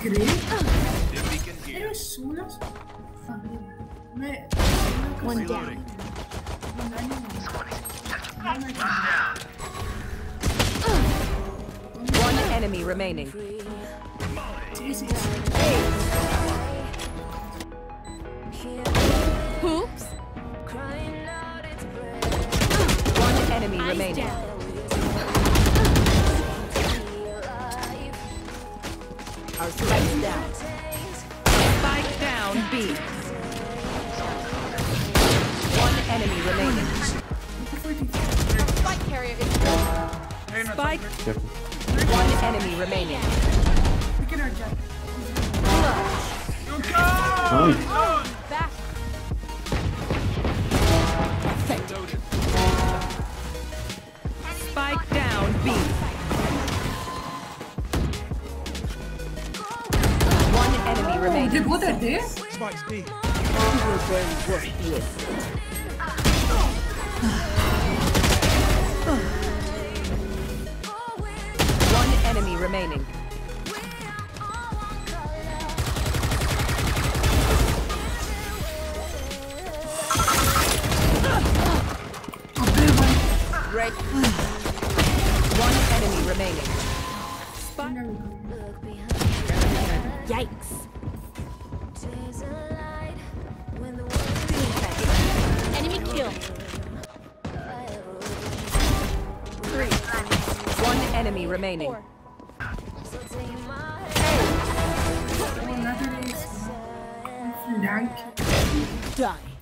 ¿Eres solas? One down. One enemy remaining. Oops. One enemy remaining. Our spike's down. Spike down B. One enemy remaining. Spike carrier is Spike. One enemy remaining. back. Spike down B. One enemy remaining. What are they? Spike's B. One enemy remaining. Red. One enemy remaining. Yikes. Enemy kill. 3. One enemy remaining. 4. Die.